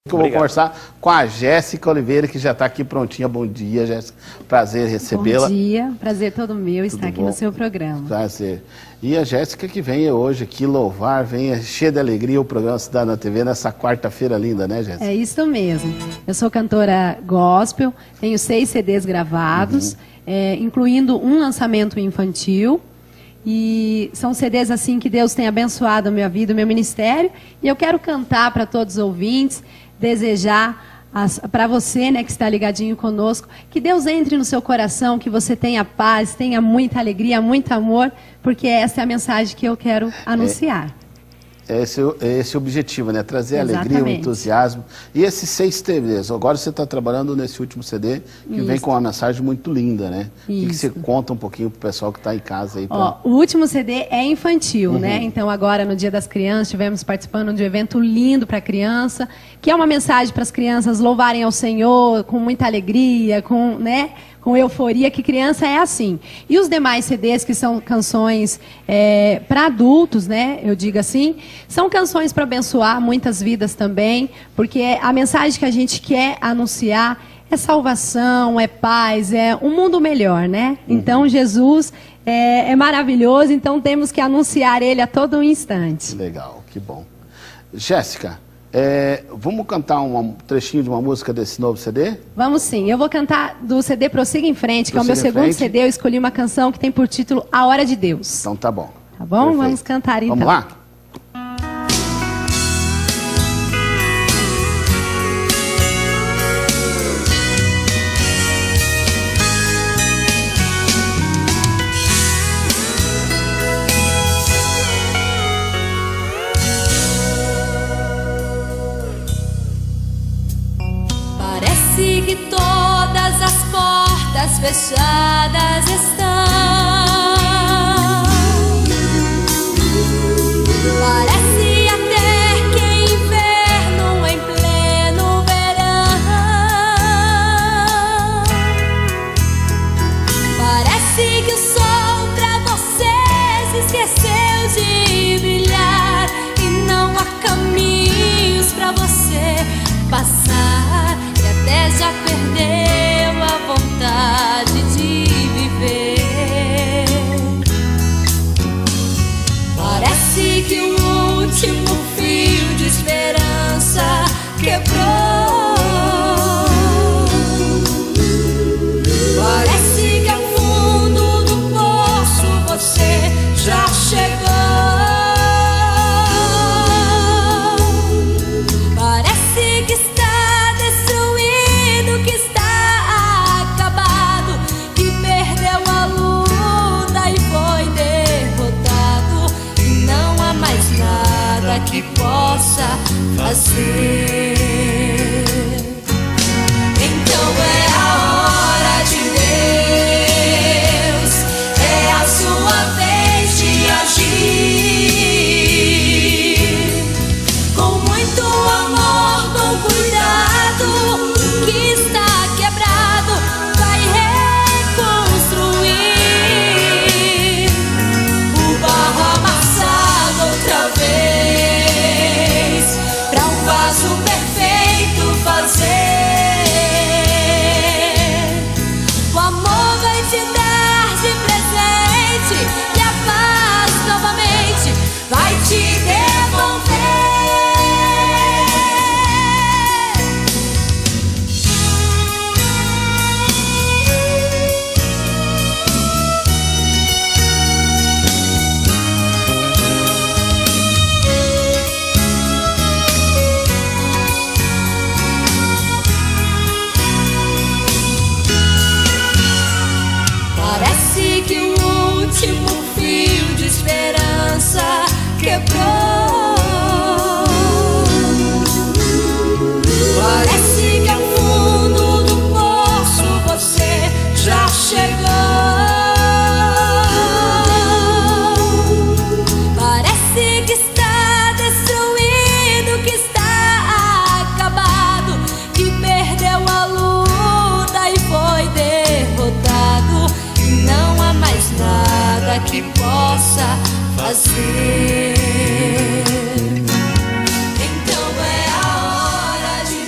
Eu vou conversar com a Jéssica Oliveira, que já está aqui prontinha. Bom dia, Jéssica. Prazer recebê-la. Bom dia, prazer todo meu estar aqui no seu programa. Prazer. E a Jéssica que vem hoje aqui louvar, vem cheia de alegria o programa Cidade na TV nessa quarta-feira linda, né, Jéssica? É isso mesmo. Eu sou cantora gospel, tenho 6 CDs gravados, incluindo um lançamento infantil. E são CDs assim que Deus tem abençoado a minha vida, o meu ministério. E eu quero cantar para todos os ouvintes, desejar para você, né, que está ligadinho conosco, que Deus entre no seu coração, que você tenha paz, tenha muita alegria, muito amor, porque essa é a mensagem que eu quero anunciar. Esse é o objetivo, né? Trazer alegria, o entusiasmo. E esses 6 CDs, agora você está trabalhando nesse último CD, que vem com uma mensagem muito linda, né? O que você conta um pouquinho pro pessoal que está em casa aí? Ó, o último CD é infantil, né? Então agora no Dia das Crianças estivemos participando de um evento lindo para criança, que é uma mensagem para as crianças louvarem ao Senhor com muita alegria, com euforia, que criança é assim. E os demais CDs, que são canções para adultos, né? Eu digo assim, são canções para abençoar muitas vidas também, porque a mensagem que a gente quer anunciar é salvação, é paz, é um mundo melhor, né? Então Jesus é maravilhoso, então temos que anunciar Ele a todo instante. Legal, que bom. Jéssica, vamos cantar um trechinho de uma música desse novo CD? Vamos sim. Eu vou cantar do CD Prossiga em Frente, que é o meu segundo CD. Eu escolhi uma canção que tem por título A Hora de Deus. Então tá bom. Tá bom? Perfeito. Vamos cantar então. Vamos lá? Parece que todas as portas fechadas estão. Parece até que inverno em pleno verão. Parece que o sol pra você se esqueceu de brilhar e não há caminhos pra você passar. Até já perdeu a vontade de viver. Parece que o último fio de esperança quebrou. Parece que ao fundo do poço você já chegou. Parece que está que possa fazer. Então é a hora de Deus, é a sua vez de agir. Com muito amor, com cuidado, o que está quebrado vai reconstruir. O barro amassado outra vez, vaso perfeito fazer. O amor vai te dar de presente e a paz novamente vai te devolver. Parece que o último fio de esperança quebrou. Parece que ao fundo do poço você já chegou. Parece que está destruído, que está acabado, que perdeu a luta e foi derrotado. Não há mais nada que possa fazer. Então é a hora de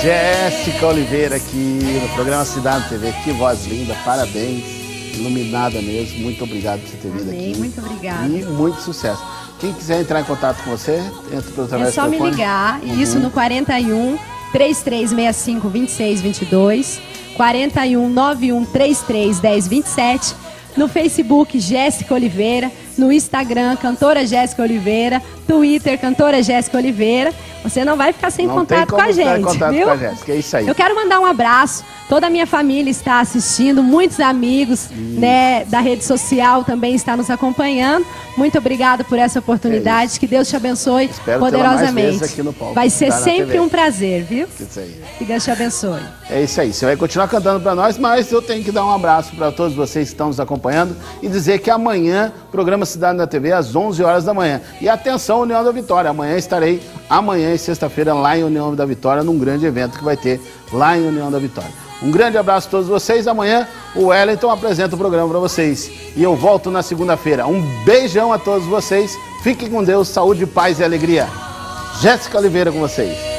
Jéssica Oliveira aqui no programa Cidade TV. Que voz linda, parabéns, iluminada mesmo. Muito obrigado por você ter vindo aqui. Muito obrigada. E muito sucesso. Quem quiser entrar em contato com você, entra pelo telefone. É só me ligar, isso no 41 3365 2622, 41 91 33 1027, no Facebook Jéssica Oliveira, no Instagram Cantora Jéssica Oliveira, Twitter Cantora Jéssica Oliveira. Você não vai ficar sem contato com a gente, viu? Com a Jéssica, é isso aí. Eu quero mandar um abraço. Toda a minha família está assistindo, muitos amigos, né, da rede social também estão nos acompanhando. Muito obrigada por essa oportunidade. Que Deus te abençoe poderosamente. Mais vezes aqui no palco, vai ser sempre um prazer, viu? Isso aí. Que Deus te abençoe. É isso aí. Você vai continuar cantando para nós, mas eu tenho que dar um abraço para todos vocês que estão nos acompanhando e dizer que amanhã, programa Cidade na TV, às 11 horas da manhã. E atenção, União da Vitória. Amanhã estarei, amanhã e sexta-feira, lá em União da Vitória, num grande evento que vai ter lá em União da Vitória. Um grande abraço a todos vocês. Amanhã o Wellington apresenta o programa para vocês. E eu volto na segunda-feira. Um beijão a todos vocês. Fiquem com Deus, saúde, paz e alegria. Jéssica Oliveira com vocês.